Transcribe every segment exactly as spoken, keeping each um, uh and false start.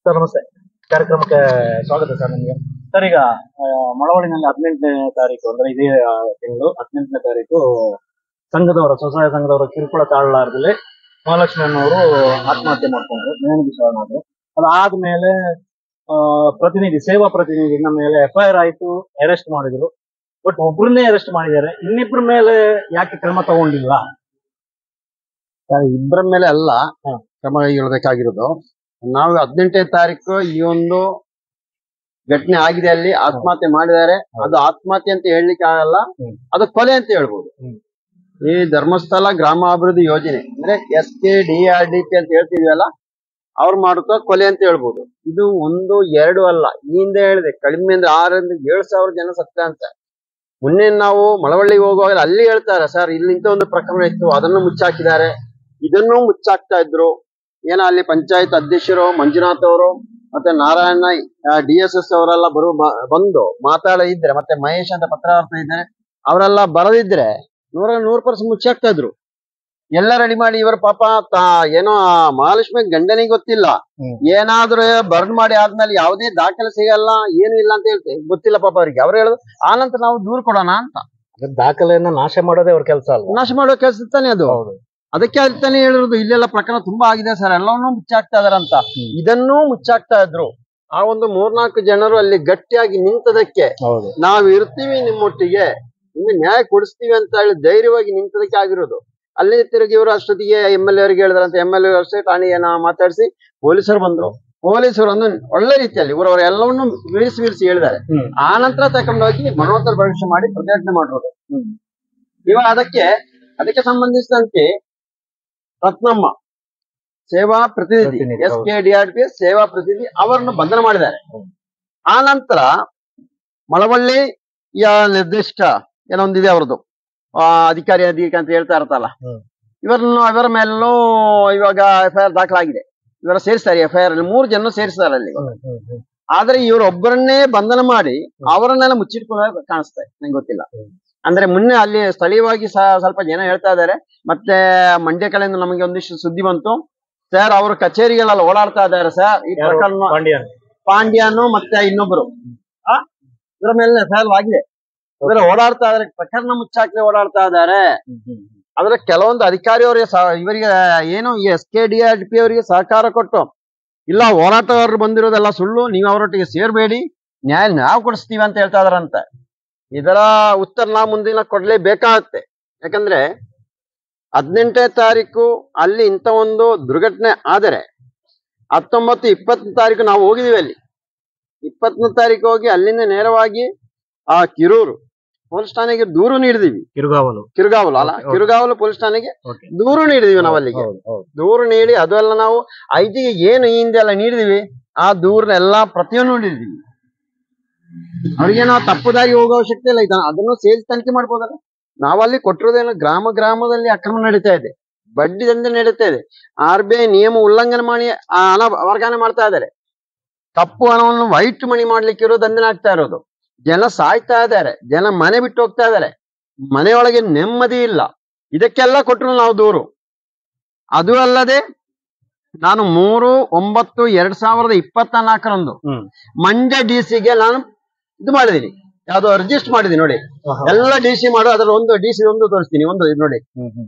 Sir ನಮಸ್ತೆ, ಕಾರ್ಯಕ್ರಮಕ್ಕೆ ಸ್ವಾಗತ ಸರ್. ನಿಮಗೆ ಸರ್, ಈಗ ಮಳವಳ್ಳಿನಲ್ಲಿ ಹದಿನೆಂಟನೇ ತಾರೀಕು ಅಂದ್ರೆ ಇದೇ ತಿಂಗಳು ಹದಿನೆಂಟನೇ ತಾರೀಕು ಸಂಘದವರ ಸ್ವಸಹಾಯ ಸಂಘದವರ ಕಿರುಕುಳ ತಾಳಲಾರದಲ್ಲಿ ಮಹಾಲಕ್ಷ್ಮಿ ಅನ್ನೋರು ಆತ್ಮಹತ್ಯೆ ಮಾಡ್ಕೊಂಡ್ರು, ನೇಣಿಗೆ ಶರಣಾದ್ರು. ಅದಾದ್ಮೇಲೆ ಆ ಪ್ರತಿನಿಧಿ ಸೇವಾ ಪ್ರತಿನಿಧಿ ನಮ್ಮ ಮೇಲೆ ಎಫ್ ಐ ಆರ್ ಆಯ್ತು, ಅರೆಸ್ಟ್ ಮಾಡಿದ್ರು. ಬಟ್ ಒಬ್ಬರನ್ನೇ ಅರೆಸ್ಟ್ ಮಾಡಿದ್ದಾರೆ, ಇನ್ನಿಬ್ಬರ ಮೇಲೆ ಯಾಕೆ ಕ್ರಮ ತಗೊಂಡಿಲ್ಲ? ಇಬ್ಬರ ಮೇಲೆ ಅಲ್ಲ ಕ್ರಮ ಕೈಗೊಳ್ಳಬೇಕಾಗಿರೋದು. ನಾವು ಹದಿನೆಂಟನೇ ತಾರೀಕು ಈ ಒಂದು ಘಟನೆ ಆಗಿದೆ, ಅಲ್ಲಿ ಆತ್ಮಹತ್ಯೆ ಮಾಡಿದ್ದಾರೆ. ಅದು ಆತ್ಮಹತ್ಯೆ ಅಂತ ಹೇಳಲಿಕ್ಕೆ ಆಗಲ್ಲ, ಅದು ಕೊಲೆ ಅಂತ ಹೇಳ್ಬೋದು. ಈ ಧರ್ಮಸ್ಥಳ ಗ್ರಾಮಾಭಿವೃದ್ಧಿ ಯೋಜನೆ ಅಂದ್ರೆ S K D R D P ಅಂತ ಹೇಳ್ತಿದ್ವಲ್ಲ, ಅವ್ರು ಮಾಡುತ್ತ ಕೊಲೆ ಅಂತ ಹೇಳ್ಬೋದು. ಇದು ಒಂದು ಎರಡು ಅಲ್ಲ, ಈ ಹಿಂದೆ ಹೇಳಿದೆ ಕಡಿಮೆ ಅಂದ್ರೆ ಆರರಿಂದ ಏಳು ಸಾವಿರ ಜನ ಸತ್ತ ಅಂತ. ಮೊನ್ನೆ ನಾವು ಮಳವಳ್ಳಿಗೆ ಹೋಗುವಾಗ ಅಲ್ಲಿ ಹೇಳ್ತಾರೆ, ಸರ್ ಇಲ್ಲಿ ಇಂಥ ಒಂದು ಪ್ರಕರಣ ಇತ್ತು, ಅದನ್ನು ಮುಚ್ಚಾಕಿದ್ದಾರೆ, ಇದನ್ನು ಮುಚ್ಚಾಕ್ತಾ ಇದ್ರು. ಏನೋ ಅಲ್ಲಿ ಪಂಚಾಯತ್ ಅಧ್ಯಕ್ಷರು ಮಂಜುನಾಥ್ ಅವರು ಮತ್ತೆ ನಾರಾಯಣ ಡಿ ಎಸ್ ಎಸ್ ಅವರೆಲ್ಲ ಬರು ಬಂದು ಮಾತಾಡಿದ್ರೆ, ಮತ್ತೆ ಮಹೇಶ್ ಅಂತ ಪತ್ರಕರ್ತ ಇದ್ದಾರೆ, ಅವರೆಲ್ಲ ಬರದಿದ್ರೆ ನೂರ ನೂರು ಪರ್ಸೆಂಟ್ ಮುಚ್ಚಾಕ್ತಾ ಇದ್ರು. ಎಲ್ಲ ರೆಡಿ ಮಾಡಿ ಇವರು ಪಾಪ ತಾ ಏನೋ ಮಹಾಲಕ್ಷ್ಮಿ ಗಂಡನಿಗೆ ಗೊತ್ತಿಲ್ಲ, ಏನಾದ್ರೂ ಬರ್ನ್ ಮಾಡಿ ಆದ್ಮೇಲೆ ಯಾವುದೇ ದಾಖಲೆ ಸಿಗಲ್ಲ, ಏನು ಇಲ್ಲ ಅಂತ ಹೇಳ್ತೇವೆ, ಗೊತ್ತಿಲ್ಲ ಪಾಪ ಅವ್ರಿಗೆ. ಅವ್ರು ಹೇಳುದು ಆ ನಂತರ ನಾವು ದೂರ ಕೊಡೋಣ ಅಂತ. ದಾಖಲೆಯನ್ನ ನಾಶ ಮಾಡೋದೇ ಅವ್ರ ಕೆಲಸ ಅಲ್ಲ, ನಾಶ ಮಾಡೋ ಕೆಲಸ ತಾನೆ ಅದು. ಅದಕ್ಕೆ ತಾನೇ ಹೇಳಿರೋದು ಇಲ್ಲೆಲ್ಲ ಪ್ರಕರಣ ತುಂಬಾ ಆಗಿದೆ ಸರ್, ಎಲ್ಲವನ್ನೂ ಮುಚ್ಚಾಕ್ತಾ ಇದಾರಂತ. ಇದನ್ನೂ ಮುಚ್ಚಾಕ್ತಾ ಇದ್ರು. ಆ ಒಂದು ಮೂರ್ನಾಲ್ಕು ಜನರು ಅಲ್ಲಿ ಗಟ್ಟಿಯಾಗಿ ನಿಂತದಕ್ಕೆ ನಾವ್ ಇರ್ತೀವಿ ನಿಮ್ಮೊಟ್ಟಿಗೆ, ನಿಮ್ಗೆ ನ್ಯಾಯ ಕೊಡಿಸ್ತೀವಿ ಅಂತ ಹೇಳಿ ಧೈರ್ಯವಾಗಿ ನಿಂತದಕ್ಕೆ ಆಗಿರೋದು. ಅಲ್ಲಿ ತಿರುಗಿ ಇವರು ಅಷ್ಟೊತ್ತಿಗೆ ಎಮ್ ಎಲ್ ಎ ಅವರಿಗೆ ಹೇಳಿದ್ರಂತೆ, ಎಮ್ ಎಲ್ ಎ ಅಷ್ಟೇ ಠಾಣೆಯನ್ನ ಮಾತಾಡಿಸಿ ಪೊಲೀಸರು ಬಂದ್ರು. ಪೊಲೀಸರು ಒಂದು ಒಳ್ಳೆ ರೀತಿಯಲ್ಲಿ ಇವರು ಎಲ್ಲವನ್ನೂ ವಿಳಿಸಿ ವಿಳಿಸಿ ಹೇಳಿದ್ದಾರೆ. ಆ ನಂತರ ತಕೊಂಡೋಗಿ ಮರಣೋತ್ತರ ಪರೀಕ್ಷೆ ಮಾಡಿ ಪ್ರತಿಭಟನೆ ಮಾಡಿರೋದು. ಇವಾಗ ಅದಕ್ಕೆ ಅದಕ್ಕೆ ಸಂಬಂಧಿಸಿದಂತೆ ರತ್ನಮ್ಮ ಸೇವಾ ಪ್ರತಿನಿಧಿ S K D R P ಸೇವಾ ಪ್ರತಿನಿಧಿ ಅವರನ್ನು ಬಂಧನ ಮಾಡಿದ್ದಾರೆ. ಆ ನಂತರ ಮಳವಳ್ಳಿ ನಿರ್ದೇಶಕ ಏನೊಂದಿದೆ ಅವರದ್ದು ಆ ಅಧಿಕಾರಿ ಅಧಿಕಾರಿ ಅಂತ ಹೇಳ್ತಾ ಇರ್ತಲ್ಲ, ಇವರನ್ನು ಇವರ ಮೇಲೂ ಇವಾಗ ಎಫ್ ಐ ಆರ್ ದಾಖಲಾಗಿದೆ. ಇವರ ಸೇರಿಸ್ತಾರೆ ಎಫ್ ಐ ಆರ್ ಅಲ್ಲಿ ಮೂರು ಜನ ಸೇರಿಸ್ತಾರೆ ಅಲ್ಲಿ. ಆದ್ರೆ ಇವರೊಬ್ಬರನ್ನೇ ಬಂಧನ ಮಾಡಿ ಅವರನ್ನೆಲ್ಲ ಮುಚ್ಚಿಟ್ಕೊಳ್ಳೋ ಕಾಣಿಸ್ತಾರೆ, ನಂಗೆ ಗೊತ್ತಿಲ್ಲ. ಅಂದ್ರೆ ಮುನ್ನೆ ಅಲ್ಲಿ ಸ್ಥಳೀಯವಾಗಿ ಸ್ವಲ್ಪ ಜನ ಹೇಳ್ತಾ ಇದ್ದಾರೆ. ಮತ್ತೆ ಮಂಡ್ಯ ಕಡೆಯಿಂದ ನಮಗೆ ಒಂದಿಷ್ಟು ಸುದ್ದಿ ಬಂತು, ಸರ್ ಅವರು ಕಚೇರಿಗಳೆಲ್ಲ ಓಡಾಡ್ತಾ ಇದ್ದಾರೆ ಸರ್, ಈ ಪ್ರಕರಣ ಪಾಂಡ್ಯನು ಮತ್ತೆ ಇನ್ನೊಬ್ರು ಆ ಇವರ ಮೇಲೆ ಎಫ್ ಐ ಆರ್ ಆಗಿದೆ. ಇವರ ಓಡಾಡ್ತಾ ಇದಾರೆ, ಪ್ರಕರಣ ಮುಚ್ಚಾಕ್ಲೆ ಓಡಾಡ್ತಾ ಇದ್ದಾರೆ. ಆದ್ರೆ ಕೆಲವೊಂದು ಅಧಿಕಾರಿಯವರಿಗೆ ಇವರಿಗೆ ಏನು S K D R P ಅವರಿಗೆ ಸಹಕಾರ ಕೊಟ್ಟು, ಇಲ್ಲ ಹೋರಾಟಗಾರರು ಬಂದಿರೋದೆಲ್ಲ ಸುಳ್ಳು, ನೀವು ಅವರೊಟ್ಟಿಗೆ ಸೇರ್ಬೇಡಿ, ನ್ಯಾಯ ನಾವು ಕೊಡಿಸ್ತೀವಿ ಅಂತ ಹೇಳ್ತಾ ಇದಾರಂತೆ. ಇದರ ಉತ್ತರ ನಾವು ಮುಂದಿನ ಕೊಡ್ಲೇಬೇಕಾಗತ್ತೆ. ಯಾಕಂದ್ರೆ ಹದಿನೆಂಟನೇ ತಾರೀಕು ಅಲ್ಲಿ ಇಂಥ ಒಂದು ದುರ್ಘಟನೆ ಆದರೆ ಹತ್ತೊಂಬತ್ತು ಇಪ್ಪತ್ತನೇ ತಾರೀಕು ನಾವು ಹೋಗಿದೀವಿ. ಅಲ್ಲಿ ಇಪ್ಪತ್ತನೇ ತಾರೀಕು ಹೋಗಿ ಅಲ್ಲಿಂದ ನೇರವಾಗಿ ಆ ಕಿರೂರು ಪೊಲೀಸ್ ಠಾಣೆಗೆ ದೂರು ನೀಡಿದೀವಿ. ಕಿರುಗಾವಲು ಕಿರುಗಾವಲು ಅಲ್ಲ ಕಿರುಗಾವಲು ಪೊಲೀಸ್ ಠಾಣೆಗೆ ದೂರು ನೀಡಿದೀವಿ. ನಾವು ಅಲ್ಲಿಗೆ ದೂರು ನೀಡಿ ಅದೆಲ್ಲ ನಾವು ಐಟಿಗೆ ಏನು ಈ ಹಿಂದೆ ಎಲ್ಲ ನೀಡಿದೀವಿ, ಆ ದೂರನ್ನ ಎಲ್ಲಾ ಪ್ರತಿಯೊಂದು ನೀಡಿದೀವಿ. ಅವ್ರಿಗೆ ನಾವು ತಪ್ಪು ದಾರಿ ಹೋಗೋ ಅವಶ್ಯಕತೆ ಇಲ್ಲ, ಇದ ಅದನ್ನು ಸೇರಿಸಿ ತನಿಖೆ ಮಾಡ್ಬೋದಲ್ಲ. ನಾವಲ್ಲಿ ಕೊಟ್ಟಿರೋದೇನು, ಗ್ರಾಮ ಗ್ರಾಮದಲ್ಲಿ ಅಕ್ರಮ ನಡೀತಾ ಇದೆ, ಬಡ್ಡಿ ದಂಧೆ ನಡೀತಾ ಇದೆ, ಆರ್ ಬಿ ಐ ನಿಯಮ ಉಲ್ಲಂಘನೆ ಮಾಡಿ ಆ ಹಣ ವರ್ಗಾವಣೆ ಮಾಡ್ತಾ ಇದ್ದಾರೆ, ಕಪ್ಪು ಹಣವನ್ನು ವೈಟ್ ಮನಿ ಮಾಡ್ಲಿಕ್ಕೆ ಇರೋ ದಂಧೆ ಆಗ್ತಾ ಇರೋದು, ಜನ ಸಾಯ್ತಾ ಇದ್ದಾರೆ, ಜನ ಮನೆ ಬಿಟ್ಟು ಹೋಗ್ತಾ ಇದ್ದಾರೆ, ಮನೆಯೊಳಗೆ ನೆಮ್ಮದಿ ಇಲ್ಲ. ಇದಕ್ಕೆಲ್ಲ ಕೊಟ್ಟರು ನಾವು ದೂರು. ಅದು ಅಲ್ಲದೆ ನಾನು ಮೂರು ಒಂಬತ್ತು ಎರಡ್ ಸಾವಿರದ ಇಪ್ಪತ್ತ ನಾಲ್ಕರಂದು ಮಂಡ್ಯ ಡಿ ಸಿಗೆ ನಾನು ಇದು ಮಾಡಿದೀನಿ, ಯಾವ್ದೋ ರಿಜಿಸ್ಟರ್ ಮಾಡಿದೀನಿ ನೋಡಿ. ಎಲ್ಲ ಡಿ ಸಿ ಮಾಡೋ ಅದ್ರ ಒಂದು ಡಿ ಸಿ ಒಂದು ತೋರಿಸ್ತೀನಿ, ಒಂದು ಇದು ನೋಡಿ.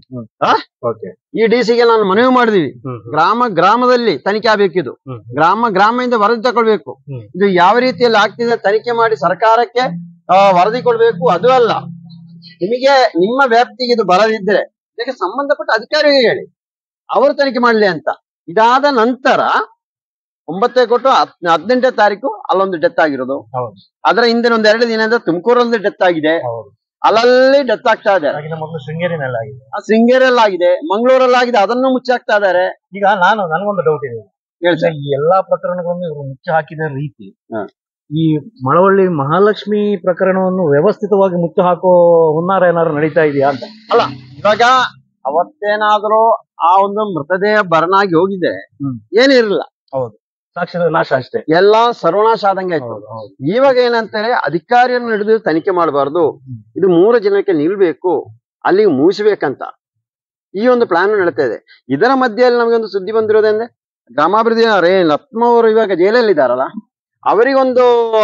ಈ ಡಿ ಸಿಗೆ ನಾನು ಮನವಿ ಮಾಡಿದೀವಿ, ಗ್ರಾಮ ಗ್ರಾಮದಲ್ಲಿ ತನಿಖೆ ಆಗ್ಬೇಕಿದು, ಗ್ರಾಮ ಗ್ರಾಮದಿಂದ ವರದಿ ತಗೊಳ್ಬೇಕು, ಇದು ಯಾವ ರೀತಿಯಲ್ಲಿ ಆಗ್ತಿದೆ ತನಿಖೆ ಮಾಡಿ ಸರ್ಕಾರಕ್ಕೆ ವರದಿ ಕೊಡ್ಬೇಕು. ಅದು ಅಲ್ಲ, ನಿಮಗೆ ನಿಮ್ಮ ವ್ಯಾಪ್ತಿಗೆ ಇದು ಬರದಿದ್ರೆ ಇದಕ್ಕೆ ಸಂಬಂಧಪಟ್ಟ ಅಧಿಕಾರಿಗೆ ಹೇಳಿ, ಅವರು ತನಿಖೆ ಮಾಡ್ಲಿ ಅಂತ. ಇದಾದ ನಂತರ ಒಂಬತ್ತೇ ಕೊಟ್ಟು ಹದಿನೆಂಟನೇ ತಾರೀಕು ಅಲ್ಲೊಂದು ಡೆತ್ ಆಗಿರೋದು. ಅದರ ಹಿಂದಿನ ಒಂದ್ ಎರಡು ದಿನದಿಂದ ತುಮಕೂರಲ್ಲಿ ಡೆತ್ ಆಗಿದೆ, ಅಲ್ಲಲ್ಲಿ ಡೆತ್ ಆಗ್ತಾ ಇದ್ದಾರೆ. ಶೃಂಗೇರಿಯಲ್ಲಿ ಆಗಿದೆ, ಮಂಗಳೂರಲ್ಲಿ ಆಗಿದೆ, ಅದನ್ನು ಮುಚ್ಚಾಕ್ತಾ ಇದ್ದಾರೆ. ಈಗ ನಾನು ನನಗೊಂದು ಡೌಟ್ ಇದೆ, ಈ ಎಲ್ಲಾ ಪ್ರಕರಣಗಳನ್ನು ಇವರು ಮುಚ್ಚಿ ಹಾಕಿದ ರೀತಿ, ಈ ಮಳವಳ್ಳಿ ಮಹಾಲಕ್ಷ್ಮಿ ಪ್ರಕರಣವನ್ನು ವ್ಯವಸ್ಥಿತವಾಗಿ ಮುಚ್ಚಿ ಹಾಕೋ ಹುನ್ನಾರ ಏನಾದ್ರು ನಡೀತಾ ಇದೆಯಾ ಅಂತ? ಅಲ್ಲ, ಇವಾಗ ಅವತ್ತೇನಾದ್ರೂ ಆ ಒಂದು ಮೃತದೇಹ ಬರನಾಗಿ ಹೋಗಿದೆ ಏನಿರಲಿಲ್ಲ, ಹೌದು, ಸಾಕ್ಷ್ಯದ ನಾಶ ಅಷ್ಟೇ, ಎಲ್ಲಾ ಸರ್ವನಾಶ ಆದಂಗೆ ಆಯ್ತು. ಇವಾಗ ಏನಂತಾರೆ, ಅಧಿಕಾರಿಯನ್ನು ಹಿಡಿದು ತನಿಖೆ ಮಾಡಬಾರ್ದು, ಇದು ಮೂರು ಜನಕ್ಕೆ ನಿಲ್ಬೇಕು, ಅಲ್ಲಿಗೆ ಮುಗಿಸ್ಬೇಕಂತ ಈ ಒಂದು ಪ್ಲಾನ್ ನಡೀತಾ ಇದೆ. ಇದರ ಮಧ್ಯೆಯಲ್ಲಿ ನಮಗೆ ಒಂದು ಸುದ್ದಿ ಬಂದಿರೋದಂದ್ರೆ ಗ್ರಾಮಾಭಿವೃದ್ಧಿ ರೇ ಲಕ್ಷ್ಮವರು ಇವಾಗ ಜೈಲಲ್ಲಿ ಇದ್ದಾರಲ್ಲ, ಅವರಿಗೊಂದು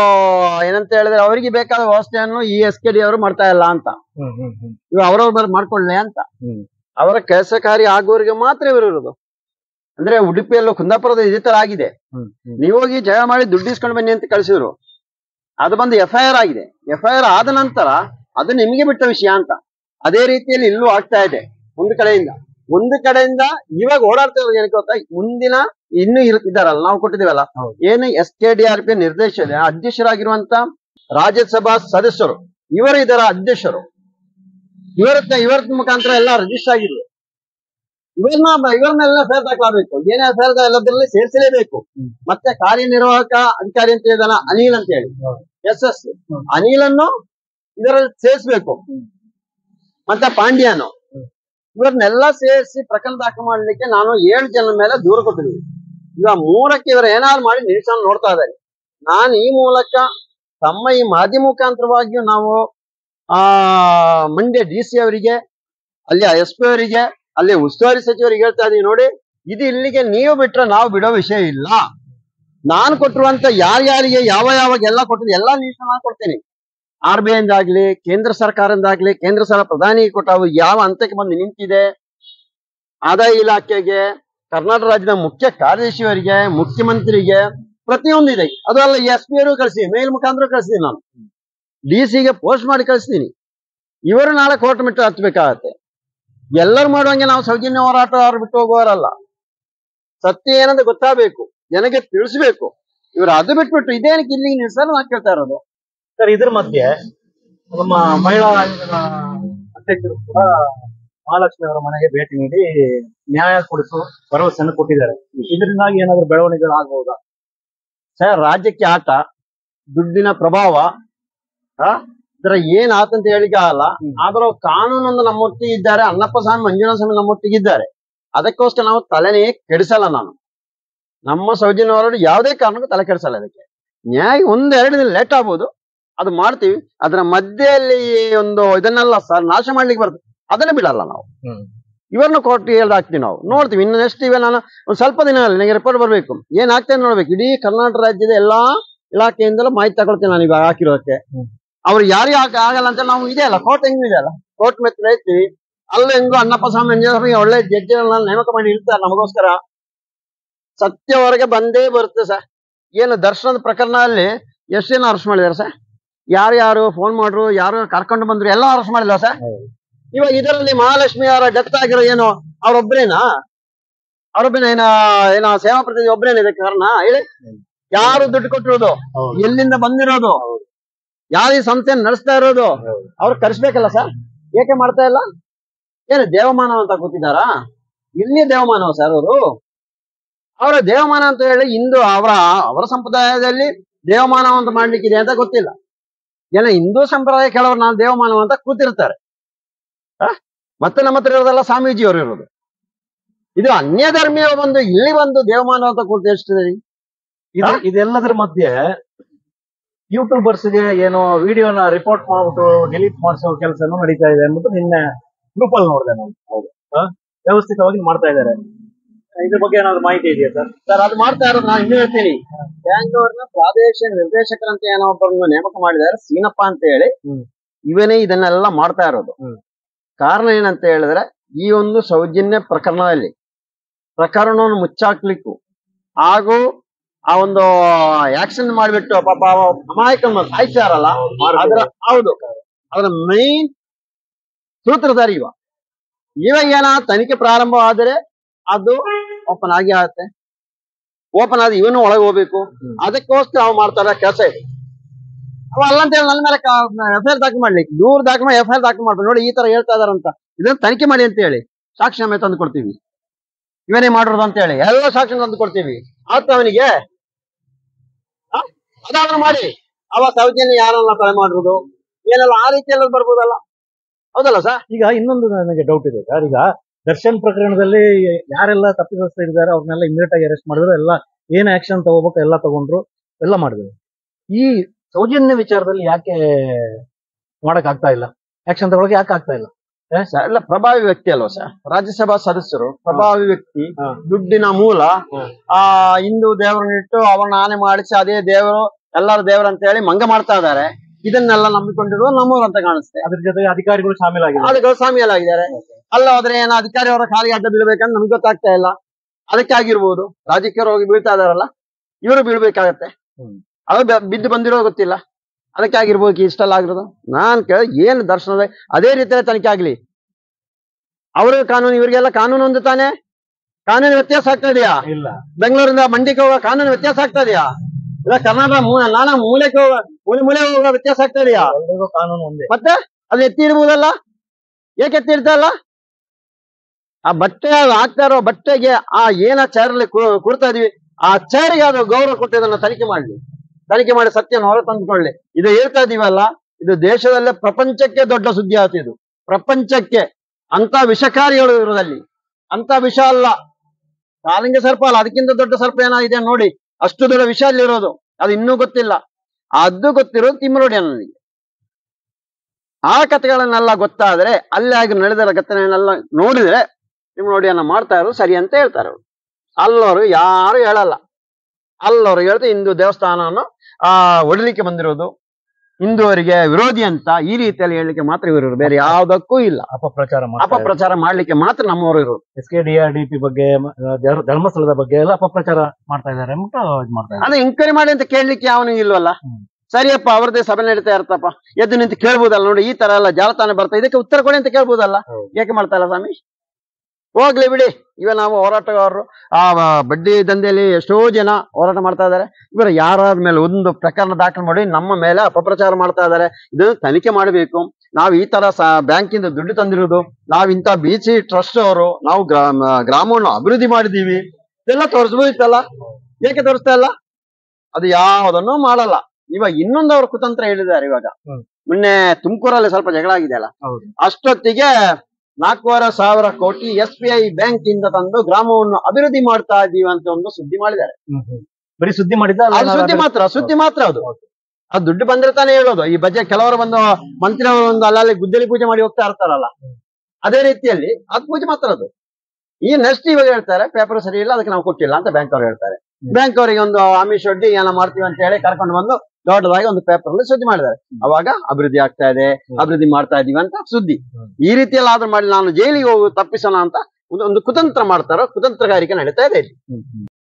ಏನಂತ ಹೇಳಿದ್ರೆ ಅವರಿಗೆ ಬೇಕಾದ ವ್ಯವಸ್ಥೆಯನ್ನು ಈ ಎಸ್ ಕೆ ಡಿ ಅವರು ಮಾಡ್ತಾ ಇಲ್ಲ ಅಂತ, ಇವಾಗ ಅವರವ್ರು ಮಾಡ್ಕೊಳ್ಳಿ ಅಂತ. ಅವರ ಕೆಲಸ ಕಾರ್ಯ ಆಗುವವರಿಗೆ ಮಾತ್ರ ಇವರು ಇರೋದು. ಅಂದ್ರೆ ಉಡುಪಿಯಲ್ಲೂ ಕುಂದಾಪುರದ ಇದೇ ತರ ಆಗಿದೆ. ನೀವು ಹೋಗಿ ಜಯ ಮಾಡಿ ದುಡ್ಡು ಇಸ್ಕೊಂಡು ಬನ್ನಿ ಅಂತ ಕಳಿಸಿದ್ರು, ಅದು ಬಂದು ಎಫ್ ಐ ಆರ್ ಆಗಿದೆ. ಎಫ್ ಐ ಆರ್ ಆದ ನಂತರ ಅದು ನಿಮಗೆ ಬಿಟ್ಟ ವಿಷಯ ಅಂತ. ಅದೇ ರೀತಿಯಲ್ಲಿ ಇಲ್ಲೂ ಆಗ್ತಾ ಇದೆ. ಒಂದು ಕಡೆಯಿಂದ ಒಂದು ಕಡೆಯಿಂದ ಇವಾಗ ಓಡಾಡ್ತಾ ಇರೋದು ಏನಕ್ಕೆ ಗೊತ್ತಾ, ಮುಂದಿನ ಇನ್ನು ಇದ್ದಾರಲ್ಲ, ನಾವು ಕೊಟ್ಟಿದ್ದೀವಲ್ಲ ಏನು S K D R P ನಿರ್ದೇಶ ಅಧ್ಯಕ್ಷರಾಗಿರುವಂತ ರಾಜ್ಯಸಭಾ ಸದಸ್ಯರು, ಇವರು ಇದರ ಅಧ್ಯಕ್ಷರು. ಇವರ ಇವರ ಮುಖಾಂತರ ಎಲ್ಲ ರಿಜಿಸ್ಟರ್ ಆಗಿದ್ರು. ಇವರನ್ನ ಇವರನ್ನೆಲ್ಲ ಸೇರ್ದಾಕ್ಲಾಗಬೇಕು. ಏನೇ ಸೇರ್ದ ಎಲ್ಲದರಲ್ಲಿ ಸೇರಿಸಲೇಬೇಕು. ಮತ್ತೆ ಕಾರ್ಯನಿರ್ವಾಹಕ ಅಧಿಕಾರಿ ಅಂತ ಹೇಳಿದಾನ ಅನಿಲ್ ಅಂತ ಹೇಳಿ, ಎಸ್ ಎಸ್ ಅನಿಲನ್ನು ಇದರಲ್ಲಿ ಸೇರಿಸ್ಬೇಕು. ಮತ್ತೆ ಪಾಂಡ್ಯನು, ಇವರನ್ನೆಲ್ಲ ಸೇರಿಸಿ ಪ್ರಕರಣ ದಾಖಲು ಮಾಡ್ಲಿಕ್ಕೆ ನಾನು ಏಳು ಜನ ಮೇಲೆ ದೂರ ಕೊಟ್ಟಿದ್ದೀನಿ. ಇವಾಗ ಮೂರಕ್ಕೆ ಇವರು ಏನಾದ್ರು ಮಾಡಿ ನಿರೀಕ್ಷೆ ನೋಡ್ತಾ ಇದ್ದಾರೆ. ನಾನು ಈ ಮೂಲಕ ತಮ್ಮ ಈ ಮಾಧ್ಯಮ ಮುಖಾಂತರವಾಗಿಯೂ ನಾವು ಆ ಮಂಡ್ಯ ಡಿ ಸಿ ಅವರಿಗೆ, ಅಲ್ಲಿ ಎಸ್ ಪಿ ಅವರಿಗೆ, ಅಲ್ಲಿ ಉಸ್ತುವಾರಿ ಸಚಿವರಿಗೆ ಹೇಳ್ತಾ ಇದೀವಿ, ನೋಡಿ ಇದು ಇಲ್ಲಿಗೆ ನೀವು ಬಿಟ್ರೆ ನಾವು ಬಿಡೋ ವಿಷಯ ಇಲ್ಲ. ನಾನು ಕೊಟ್ಟಿರುವಂತ ಯಾರ್ಯಾರಿಗೆ ಯಾವ ಯಾವಾಗ ಎಲ್ಲ ಕೊಟ್ಟಿದ್ದು ಎಲ್ಲ ನಿರೀಕ್ಷೆ ನಾನು ಕೊಡ್ತೇನೆ. ಆರ್ ಬಿ ಐಂದಾಗ್ಲಿ, ಕೇಂದ್ರ ಸರ್ಕಾರದಿಂದಾಗ್ಲಿ, ಕೇಂದ್ರ ಸರ್ಕಾರ ಪ್ರಧಾನಿ ಕೊಟ್ಟವು ಯಾವ ಹಂತಕ್ಕೆ ಬಂದು ನಿಂತಿದೆ, ಆದಾಯ ಇಲಾಖೆಗೆ, ಕರ್ನಾಟಕ ರಾಜ್ಯದ ಮುಖ್ಯ ಕಾರ್ಯದರ್ಶಿಯವರಿಗೆ, ಮುಖ್ಯಮಂತ್ರಿಗೆ ಪ್ರತಿಯೊಂದು ಇದೆ. ಅದು ಅಲ್ಲ, ಎಸ್ ಪಿ ಅವರು ಕಳಿಸಿ, ಮೇಲ್ ಮುಖಾಂತರ ಕಳಿಸ್ತೀನಿ, ನಾನು ಡಿ ಸಿಗೆ ಪೋಸ್ಟ್ ಮಾಡಿ ಕಳಿಸ್ತೀನಿ. ಇವರು ನಾಳೆ ಕೋರ್ಟ್ ಮೆಟ್ಟ ಹತ್ಬೇಕಾಗತ್ತೆ. ಎಲ್ಲರೂ ಮಾಡುವಂಗೆ ನಾವು ಸೌಜನ್ಯ ಹೋರಾಟ ಅವ್ರು ಬಿಟ್ಟು ಹೋಗುವವರಲ್ಲ. ಸತ್ಯ ಏನಂತ ಗೊತ್ತಾಗಬೇಕು, ಜನಕ್ಕೆ ತಿಳಿಸ್ಬೇಕು. ಇವರು ಅದು ಬಿಟ್ಬಿಟ್ಟು ಇದೇನಕ್ಕೆ ಇಲ್ಲಿ ನಿಲ್ಸಲು ನಾನು ಕೇಳ್ತಾ ಇರೋದು. ಸರ್, ಇದ್ರ ಮಧ್ಯೆ ನಮ್ಮ ಮಹಿಳಾ ಆಯೋಗದ ಅಧ್ಯಕ್ಷರು ಕೂಡ ಮಹಾಲಕ್ಷ್ಮಿ ಅವರ ಮನೆಗೆ ಭೇಟಿ ನೀಡಿ ನ್ಯಾಯ ಕೊಡಿಸು ಭರವಸೆಯನ್ನು ಕೊಟ್ಟಿದ್ದಾರೆ. ಇದರಿಂದಾಗಿ ಏನಾದ್ರು ಬೆಳವಣಿಗೆಗಳು ಆಗಬಹುದಾ? ಸರ್, ರಾಜ್ಯಕ್ಕೆ ಆಟ, ದುಡ್ಡಿನ ಪ್ರಭಾವ ಇದರ ಏನ್ ಆತಂತ ಹೇಳಿಕೆ ಆಗಲ್ಲ. ಆದ್ರೂ ಕಾನೂನೊಂದು ನಮ್ಮೊಟ್ಟಿಗೆ ಇದ್ದಾರೆ, ಅಣ್ಣಪ್ಪ ಸ್ವಾಮಿ, ಮಂಜುನಾಥ ಸ್ವಾಮಿ ನಮ್ಮೊಟ್ಟಿಗೆ ಇದ್ದಾರೆ. ಅದಕ್ಕೋಸ್ಕರ ನಾವು ತಲೆನೇ ಕೆಡಿಸಲ್ಲ. ನಾನು ನಮ್ಮ ಸೌಜನ್ಯ ಹೋರಾಟ ಯಾವುದೇ ಕಾರಣಕ್ಕೂ ತಲೆ ಕೆಡಿಸಲ್ಲ. ಅದಕ್ಕೆ ನ್ಯಾಯ ಒಂದೆರಡು ದಿನ ಲೇಟ್ ಆಗ್ಬೋದು, ಅದು ಮಾಡ್ತೀವಿ. ಅದರ ಮಧ್ಯೆಯಲ್ಲಿ ಒಂದು ಇದನ್ನೆಲ್ಲ ಸರ್ ನಾಶ ಮಾಡ್ಲಿಕ್ಕೆ ಬರ್ತದೆ, ಅದನ್ನೇ ಬಿಡಲ್ಲ ನಾವು. ಇವರನ್ನು ಕೋರ್ಟ್ ಹೇಳ್ದು ಹಾಕ್ತೀವಿ, ನಾವು ನೋಡ್ತೀವಿ. ಇನ್ನು ನೆಕ್ಸ್ಟ್ ಇವೆ ನಾನು ಒಂದ್ ಸ್ವಲ್ಪ ದಿನಗಳಲ್ಲಿ ನನಗೆ ರಿಪೋರ್ಟ್ ಬರ್ಬೇಕು, ಏನಾಗ್ತದೆ ನೋಡ್ಬೇಕು. ಇಡೀ ಕರ್ನಾಟಕ ರಾಜ್ಯದ ಎಲ್ಲಾ ಇಲಾಖೆಯಿಂದಲೂ ಮಾಹಿತಿ ತಗೊಳ್ತೀನಿ ನಾನು ಇವಾಗ ಹಾಕಿರೋದಕ್ಕೆ. ಅವ್ರು ಯಾರಿಗೆ ಆಗಲ್ಲ ಅಂತ ನಾವು ಇದೆ ಅಲ್ಲ, ಕೋರ್ಟ್ ಹೆಂಗೂ ಇದೆ ಅಲ್ಲ, ಕೋರ್ಟ್ ಮೆತ್ತಲು ಹೇಳ್ತೀವಿ. ಅಲ್ಲ ಹೆಂಗು ಅಣ್ಣಪ್ಪ ಸ್ವಾಮಿ ಮಂಜುನಾಥ ಒಳ್ಳೆ ಜಡ್ಜ್ ನೇಮಕ ಮಾಡಿ ಇರ್ತಾರೆ ನಮಗೋಸ್ಕರ. ಸತ್ಯ ಹೊರಗೆ ಬಂದೇ ಬರುತ್ತೆ ಸರ್. ಏನು ದರ್ಶನದ ಪ್ರಕರಣದಲ್ಲಿ ಎಷ್ಟು ಜನ ಅರೆಸ್ಟ್ ಮಾಡಿದಾರೆ ಸರ್? ಯಾರ್ಯಾರು ಫೋನ್ ಮಾಡ್ರು, ಯಾರು ಕರ್ಕೊಂಡು ಬಂದ್ರು, ಎಲ್ಲ ಅರೆಸ್ಟ್ ಮಾಡಿಲ್ಲ ಸರ್. ಇವಾಗ ಇದರಲ್ಲಿ ಮಹಾಲಕ್ಷ್ಮಿ ಅವರ ಡೆತ್ ಆಗಿರೋ ಏನು ಅವ್ರೊಬ್ರೇನಾ? ಅವ್ರೊಬ್ಬನ ಏನ ಏನ ಸೇವಾ ಪ್ರತಿನಿಧಿ ಒಬ್ರೇನ ಇದಕ್ಕೆ ಕಾರಣ ಹೇಳಿ? ಯಾರು ದುಡ್ಡು ಕೊಟ್ಟಿರೋದು, ಎಲ್ಲಿಂದ ಬಂದಿರೋದು, ಯಾರು ಈ ಸಂಸ್ಥೆ ನಡೆಸ್ತಾ ಇರೋದು, ಅವ್ರು ಕರೆಸ್ಬೇಕಲ್ಲ ಸರ್. ಏಕೆ ಮಾಡ್ತಾ ಇಲ್ಲ? ಏನು ದೇವಮಾನವ ಅಂತ ಕೂತಿದಾರಾ? ಇಲ್ಲಿ ದೇವಮಾನವ ಸರ್ ಅವರು. ಅವರ ದೇವಮಾನ ಅಂತ ಹೇಳಿ ಹಿಂದೂ ಅವರ ಅವರ ಸಂಪ್ರದಾಯದಲ್ಲಿ ದೇವಮಾನವ ಅಂತ ಮಾಡ್ಲಿಕ್ಕಿದೆ ಅಂತ ಗೊತ್ತಿಲ್ಲ. ಏನ ಹಿಂದೂ ಸಂಪ್ರದಾಯ ಕೆಲವರು ನಾವು ದೇವಮಾನವ ಅಂತ ಕೂತಿರ್ತಾರೆ. ಮತ್ತೆ ನಮ್ಮ ಹತ್ರ ಇರೋದೆಲ್ಲ ಸ್ವಾಮೀಜಿಯವರು ಇರೋದು. ಇದು ಅನ್ಯ ಧರ್ಮೀಯ ಬಂದು ಇಲ್ಲಿ ಬಂದು ದೇವಮಾನವ ಅಂತ ಕೂತು ಎಷ್ಟಿದೆ. ಇದೆಲ್ಲದರ ಮಧ್ಯೆ ಯೂಟ್ಯೂಬರ್ಸ್ಗೆ ಏನೋ ವಿಡಿಯೋನ ರಿಪೋರ್ಟ್ ಮಾಡ್ಬಿಟ್ಟು ಡಿಲೀಟ್ ಮಾಡಿಸೋ ಕೆಲಸನೂ ನಡೀತಾ ಇದೆ ಅಂದ್ಬಿಟ್ಟು ನಿನ್ನೆ ಗ್ರೂಪ್ ಅಲ್ಲಿ ನೋಡಿದೆ ನಾನು. ಹೌದು, ವ್ಯವಸ್ಥಿತವಾಗಿ ಮಾಡ್ತಾ ಇದ್ದಾರೆ. ಇದ್ರ ಬಗ್ಗೆ ಏನಾದ್ರು ಮಾಹಿತಿ ಇದೆಯಾ ಸರ್? ಸರ್, ಅದು ಮಾಡ್ತಾ ಇರೋದು ನಾನು ಇನ್ನೂ ಹೇಳ್ತೀನಿ. ಬ್ಯಾಂಗ್ಳೂರ್ನ ಪ್ರಾದೇಶಿಕ ನಿರ್ದೇಶಕರಂತ ಏನೋ ಒಬ್ಬರನ್ನು ನೇಮಕ ಮಾಡಿದ್ದಾರೆ, ಸೀನಪ್ಪ ಅಂತ ಹೇಳಿ. ಇವನೇ ಇದನ್ನೆಲ್ಲ ಮಾಡ್ತಾ ಇರೋದು. ಕಾರಣ ಏನಂತ ಹೇಳಿದ್ರೆ, ಈ ಒಂದು ಸೌಜನ್ಯ ಪ್ರಕರಣದಲ್ಲಿ ಪ್ರಕರಣವನ್ನು ಮುಚ್ಚಾಕ್ಲಿಕ್ಕೂ ಹಾಗೂ ಆ ಒಂದು ಆಕ್ಷನ್ ಮಾಡಿಬಿಟ್ಟು ಪಾಪ ಅಮಾಯಕನ ಸಾಯಿಸ್ತಾರಲ್ಲ, ಅದರ ಹೌದು ಅದರ ಮೈನ್ ಸೂತ್ರಧಾರಿ ಇವ. ಇವಾಗ ಏನ ತನಿಖೆ ಪ್ರಾರಂಭ ಆದರೆ ಅದು ಓಪನ್ ಆಗಿ ಆಗುತ್ತೆ. ಓಪನ್ ಆದ ಇವನು ಒಳಗೆ ಹೋಗ್ಬೇಕು. ಅದಕ್ಕೋಸ್ಕರ ಅವ್ ಮಾಡ್ತಾರ ಕೆಲಸ ಇದೆ. ಅವ ಅಲ್ಲಂತ ಹೇಳಿ ನನ್ನ ಮೇಲೆ ಎಫ್ ಐ ಆರ್ ದಾಖಲು ಮಾಡ್ಲಿಕ್ಕೆ ದೂರ ದಾಖಲು ಎಫ್ ಐ ಆರ್ ದಾಖಲು ಮಾಡ್ಬೇಕು. ನೋಡಿ ಈ ತರ ಹೇಳ್ತಾ ಇದಾರಂತ, ಇದನ್ನ ತನಿಖೆ ಮಾಡಿ ಅಂತ ಹೇಳಿ ಸಾಕ್ಷಿ ಸಮೇತ ತಂದು ಕೊಡ್ತೀವಿ. ಇವನೇ ಮಾಡಿರೋದು ಅಂತ ಹೇಳಿ ಎಲ್ಲ ಸಾಕ್ಷಿ ತಂದು ಕೊಡ್ತೀವಿ. ಆತ ಅವನಿಗೆ ಅದಾದ್ರೂ ಮಾಡಿ ಅವ ಸೌಜನ್ಯ ಯಾರನ್ನ ಕೊಲೆ ಮಾಡಿರೋದು ಏನೆಲ್ಲ ಆ ರೀತಿಯೆಲ್ಲ ಬರ್ಬೋದಲ್ಲ, ಹೌದಲ್ಲ ಸರ್? ಈಗ ಇನ್ನೊಂದು ನನಗೆ ಡೌಟ್ ಇದೆ ಸರ್. ಈಗ ದರ್ಶನ್ ಪ್ರಕರಣದಲ್ಲಿ ಯಾರೆಲ್ಲ ತಪ್ಪಿತಸ್ಥರಿದ್ದಾರೆ ಅವ್ರನ್ನೆಲ್ಲ ಇಮಿಡಿಯೇಟ್ ಆಗಿ ಅರೆಸ್ಟ್ ಮಾಡಿದ್ರು, ಎಲ್ಲ ಏನ್ ಆಕ್ಷನ್ ತಗೋಬೇಕು ಎಲ್ಲ ತಗೊಂಡ್ರು, ಎಲ್ಲ ಮಾಡಿದ್ರು. ಈ ಸೌಜನ್ಯ ವಿಚಾರದಲ್ಲಿ ಯಾಕೆ ಮಾಡಕ್ ಆಗ್ತಾ ಇಲ್ಲ? ಆಕ್ಷನ್ ತಗೊಳಕ್ ಯಾಕೆ ಆಗ್ತಾ ಇಲ್ಲ? ಸರ್ ಎಲ್ಲ ಪ್ರಭಾವಿ ವ್ಯಕ್ತಿ ಅಲ್ವಾ ಸರ್, ರಾಜ್ಯಸಭಾ ಸದಸ್ಯರು ಪ್ರಭಾವಿ ವ್ಯಕ್ತಿ, ಹಾ. ದುಡ್ಡಿನ ಮೂಲ. ಹಾ. ಆ ಹಿಂದೂ ದೇವರನ್ನಿಟ್ಟು ಅವನ ಆನೆ ಮಾಡಿಸಿ ಅದೇ ದೇವರು ಎಲ್ಲರ ದೇವರು ಅಂತ ಹೇಳಿ ಮಂಗ ಮಾಡ್ತಾ ಇದ್ದಾರೆ. ಇದನ್ನೆಲ್ಲ ನಂಬಿಕೊಂಡಿರುವ ನಮ್ಮೂರು ಅಂತ ಕಾಣಿಸುತ್ತೆ. ಅದ್ರ ಜೊತೆಗೆ ಅಧಿಕಾರಿಗಳು ಶಾಮೀಲಾಗಿದ್ದಾರೆ. ಅದಕ್ಕೆ ಶಾಮಿಯಾಲಾಗಿದ್ದಾರೆ. ಅಲ್ಲ ಹೋದ್ರೆ ಏನೋ ಅಧಿಕಾರಿ ಅವರ ಕಾಲಿಗೆ ಅಡ್ಡ ಬೀಳ್ಬೇಕಂತ ನಮ್ಗೆ ಗೊತ್ತಾಗ್ತಾ ಇಲ್ಲ. ಅದಕ್ಕೆ ಆಗಿರ್ಬೋದು, ರಾಜಕೀಯರು ಹೋಗಿ ಬೀಳ್ತಾ ಇದಾರಲ್ಲ, ಇವರು ಬೀಳ್ಬೇಕಾಗತ್ತೆ. ಹ್ಮ್. ಅದು ಬೆ- ಬಿದ್ದು ಬಂದಿರೋ ಗೊತ್ತಿಲ್ಲ, ಅದಕ್ಕೆ ಆಗಿರ್ಬೋದು ಇಷ್ಟೆಲ್ಲ ಆಗಿರೋದು. ನಾನ್ ಕೇಳ ಏನು ದರ್ಶನದ ಅದೇ ರೀತಿಯಲ್ಲಿ ತನಿಖೆ ಆಗ್ಲಿ. ಅವರು ಕಾನೂನು, ಇವರಿಗೆಲ್ಲ ಕಾನೂನು ಒಂದು ತಾನೆ. ಕಾನೂನು ವ್ಯತ್ಯಾಸ ಆಗ್ತಾ ಇದೆಯಾ? ಇಲ್ಲ. ಬೆಂಗಳೂರಿಂದ ಮಂಡಿಗೆ ಹೋಗೋ ಕಾನೂನು ವ್ಯತ್ಯಾಸ ಆಗ್ತಾ ಇದೆಯಾ? ಇಲ್ಲ ಕರ್ನಾಟಕ ಮೂ- ನಾನಾ ಮೂಲೆಗೆ ಹೋಗೋ ಮೂಲೆ ಮೂಲೆ ಹೋಗೋ ವ್ಯತ್ಯಾಸ ಆಗ್ತಾ ಇದೆಯಾ? ಎಲ್ರಿಗೂ ಕಾನೂನು ಒಂದೇ. ಮತ್ತೆ ಅದು ಎತ್ತಿ ಇಡ್ಬೋದಲ್ಲ, ಏಕೆ ಎತ್ತಿ ಇಡ್ತಾ ಇಲ್ಲ? ಆ ಬಟ್ಟೆ ಹಾಕ್ತಾ ಇರೋ ಬಟ್ಟೆಗೆ ಆ ಏನ ಚೇರಲ್ಲಿ ಕೂರ್ತಾ ಇದೀವಿ, ಆ ಚೇರಿಗೆ ಅದು ಗೌರವ ಕೊಟ್ಟು ಇದನ್ನ ತನಿಖೆ ಮಾಡ್ಲಿ. ತನಿಖೆ ಮಾಡಿ ಸತ್ಯನ ಹೊರ ತಂದುಕೊಳ್ಳಿ. ಇದು ಹೇಳ್ತಾ ಇದೀವಲ್ಲ, ಇದು ದೇಶದಲ್ಲೇ ಪ್ರಪಂಚಕ್ಕೆ ದೊಡ್ಡ ಸುದ್ದಿ ಆಯ್ತು. ಇದು ಪ್ರಪಂಚಕ್ಕೆ ಅಂತ ವಿಷಕಾರಿಗಳು ಇರೋದಲ್ಲಿ, ಅಂತ ವಿಷ ಅಲ್ಲ, ಕಾಲಿಂಗ ಸರ್ಪ ಅಲ್ಲ, ಅದಕ್ಕಿಂತ ದೊಡ್ಡ ಸರ್ಪ ಏನಾಗಿದೆ ನೋಡಿ. ಅಷ್ಟು ದೊಡ್ಡ ವಿಷ ಅಲ್ಲಿ ಇರೋದು, ಅದು ಇನ್ನೂ ಗೊತ್ತಿಲ್ಲ. ಅದು ಗೊತ್ತಿರೋದು ತಿಮ್ಮರೋಡಿಯನಿಗೆ. ಆ ಕಥೆಗಳನ್ನೆಲ್ಲ ಗೊತ್ತಾದ್ರೆ, ಅಲ್ಲಿ ಆಗಿ ನಡೆದಿರೋ ಘಟನೆಯನ್ನೆಲ್ಲ ನೋಡಿದ್ರೆ ತಿಮ್ಮರೋಡಿಯನ್ನ ಮಾಡ್ತಾ ಇರೋದು ಸರಿ ಅಂತ ಹೇಳ್ತಾರೆ ಅವರು. ಅಲ್ಲವರು ಯಾರು ಹೇಳಲ್ಲ. ಅಲ್ಲವರು ಹೇಳ್ತಾ ಹಿಂದೂ ದೇವಸ್ಥಾನವನ್ನು ಆ ಒಡಲಿಕ್ಕೆ ಬಂದಿರೋದು, ಹಿಂದೂವರಿಗೆ ವಿರೋಧಿ ಅಂತ ಈ ರೀತಿಯಲ್ಲಿ ಹೇಳಲಿಕ್ಕೆ ಮಾತ್ರ ಇವರು, ಬೇರೆ ಯಾವುದಕ್ಕೂ ಇಲ್ಲ. ಅಪಪ್ರಚಾರ ಅಪಪ್ರಚಾರ ಮಾಡ್ಲಿಕ್ಕೆ ಮಾತ್ರ ನಮ್ಮವರು ಇರೋದು. S K D R D P ಬಗ್ಗೆ, ಮ- ಧರ್- ಧರ್ಮಸ್ಥಳದ ಬಗ್ಗೆ ಎಲ್ಲ ಅಪಪ್ರಚಾರ ಮಾಡ್ತಾ ಇದ್ದಾರೆ ಅಂದ್ಬಿಟ್ಟು ಇದ್ ಮಾಡ್ತಾ ಇದ್ದಾರೆ. ಅದೇ ಎಂಕ್ವೈರಿ ಮಾಡಿ ಅಂತ ಕೇಳಲಿಕ್ಕೆ ಅವನು ಇಲ್ವಲ್ಲ. ಹ್ಮ್. ಸರಿಯಪ್ಪ, ಅವ್ರದ್ದೇ ಸಭೆ ನಡೀತಾ ಇರ್ತಪ್ಪ, ಎದ್ದು ನಿಂತು ಕೇಳ್ಬೋದಲ್ಲ. ನೋಡಿ ಈ ತರ ಎಲ್ಲ ಜಾಲತಾಣ ಬರ್ತಾ, ಇದಕ್ಕೆ ಉತ್ತರ ಕೊಡಿ ಅಂತ ಕೇಳ್ಬೋದಲ್ಲ. ಹೌದು. ಏಕೆ ಮಾಡ್ತಾ ಇಲ್ಲ ಸ್ವಾಮಿ? ಹೋಗ್ಲಿ ಬಿಡಿ. ಇವ ನಾವು ಹೋರಾಟಗಾರರು, ಆ ಬಡ್ಡಿ ದಂಧೆಯಲ್ಲಿ ಎಷ್ಟೋ ಜನ ಹೋರಾಟ ಮಾಡ್ತಾ ಇದ್ದಾರೆ. ಇವರ ಯಾರಾದ ಮೇಲೆ ಒಂದು ಪ್ರಕರಣ ದಾಖಲು ಮಾಡಿ ನಮ್ಮ ಮೇಲೆ ಅಪಪ್ರಚಾರ ಮಾಡ್ತಾ ಇದ್ದಾರೆ. ಇದನ್ನು ತನಿಖೆ ಮಾಡಬೇಕು. ನಾವು ಈ ತರ ಬ್ಯಾಂಕಿಂದ ದುಡ್ಡು ತಂದಿರೋದು, ನಾವ್ ಇಂತ ಬಿ ಸಿ ಟ್ರಸ್ಟ್ ಅವರು, ನಾವು ಗ್ರಾಮ ಗ್ರಾಮವನ್ನು ಅಭಿವೃದ್ಧಿ ಮಾಡಿದೀವಿ, ಇದೆಲ್ಲ ತೋರಿಸ್ಬೋದಿತ್ತಲ್ಲ. ಏಕೆ ತೋರಿಸ್ತಾ ಇಲ್ಲ? ಅದು ಯಾವುದನ್ನು ಮಾಡಲ್ಲ. ಇವಾಗ ಇನ್ನೊಂದು ಅವ್ರ ಕುತಂತ್ರ ಹೇಳಿದ್ದಾರೆ. ಇವಾಗ ಹ್ಮ್. ಮೊನ್ನೆ ತುಮಕೂರಲ್ಲಿ ಸ್ವಲ್ಪ ಜಗಳ ಆಗಿದೆ ಅಲ್ಲ, ಹೌದು. ಅಷ್ಟೊತ್ತಿಗೆ ನಾಲ್ಕೂವರೆ ಸಾವಿರ ಕೋಟಿ ಎಸ್ ಬಿ ಐ ಬ್ಯಾಂಕ್ ಇಂದ ತಂದು ಗ್ರಾಮವನ್ನು ಅಭಿವೃದ್ಧಿ ಮಾಡ್ತಾ ಇದೀವಿ ಅಂತ ಒಂದು ಸುದ್ದಿ ಮಾಡಿದ್ದಾರೆ. ಹ್ಮ್ ಹ್ಮ್. ಬರೀ ಸುದ್ದಿ ಮಾಡಿದ್ದ ಅಲ್ಲ, ಅದು ಸುದ್ದಿ ಏನಾದ್ರು- ಮಾತ್ರ, ಸುದ್ದಿ ಮಾತ್ರ ಅದು. ಹೌದು. ಅದು ದುಡ್ಡು ಬಂದ್ರೆ ತಾನೇ ಹೇಳೋದು. ಈ ಬಗ್ಗೆ ಕೆಲವರು ಬಂದು ಮಂತ್ರಿಯವರು ಒಂದು ಅಲ್ಲಲ್ಲಿ ಗುದ್ದಲಿ ಪೂಜೆ ಮಾಡಿ ಹೋಗ್ತಾ ಇರ್ತಾರಲ್ಲ, ಅದೇ ರೀತಿಯಲ್ಲಿ ಅದು ಪೂಜೆ ಮಾತ್ರ ಅದು. ಈ ನೆಕ್ಸ್ಟ್ ಇವಾಗ ಹೇಳ್ತಾರೆ ಪೇಪರ್ ಸರಿ ಇಲ್ಲ, ಅದಕ್ಕೆ ನಾವು ಕೊಟ್ಟಿಲ್ಲ ಅಂತ ಬ್ಯಾಂಕ್ ಅವ್ರು ಹೇಳ್ತಾರೆ. ಬ್ಯಾಂಕ್ ಅವರಿಗೆ ಒಂದು ಆಮಿಷ ಒಡ್ಡಿ ಏನೋ ಮಾಡ್ತೀವಿ ಅಂತ ಹೇಳಿ ಕರ್ಕೊಂಡು ಬಂದು ದೊಡ್ಡದಾಗಿ ಒಂದು ಪೇಪರ್ ಅಲ್ಲಿ ಸುದ್ದಿ ಮಾಡಿದ್ದಾರೆ. ಅವಾಗ ಅಭಿವೃದ್ಧಿ ಆಗ್ತಾ ಇದೆ, ಅಭಿವೃದ್ಧಿ ಮಾಡ್ತಾ ಇದೀವಿ ಅಂತ ಸುದ್ದಿ. ಈ ರೀತಿಯಲ್ಲಿ ಆದ್ರೂ ಮಾಡಿ ನಾನು ಜೈಲಿಗೆ ಹೋಗಿ ತಪ್ಪಿಸೋಣ ಅಂತ ಒಂದು ಒಂದು ಕುತಂತ್ರ ಮಾಡ್ತಾರೋ, ಕುತಂತ್ರಗಾರಿಕೆ ನಡೀತಾ ಇದೆ ಇಲ್ಲಿ.